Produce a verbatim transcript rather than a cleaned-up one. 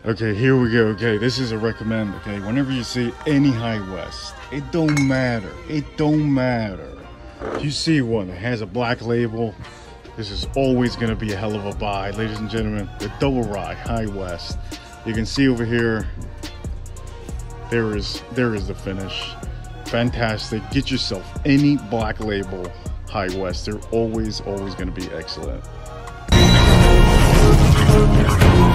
Okay, here we go. Okay, this is a recommend. Okay, whenever you see any High West, it don't matter. It don't matter. If you see one that has a black label, this is always going to be a hell of a buy, ladies and gentlemen. The Double Rye High West. You can see over here, there is there is the finish. Fantastic. Get yourself any black label High West. They're always always going to be excellent.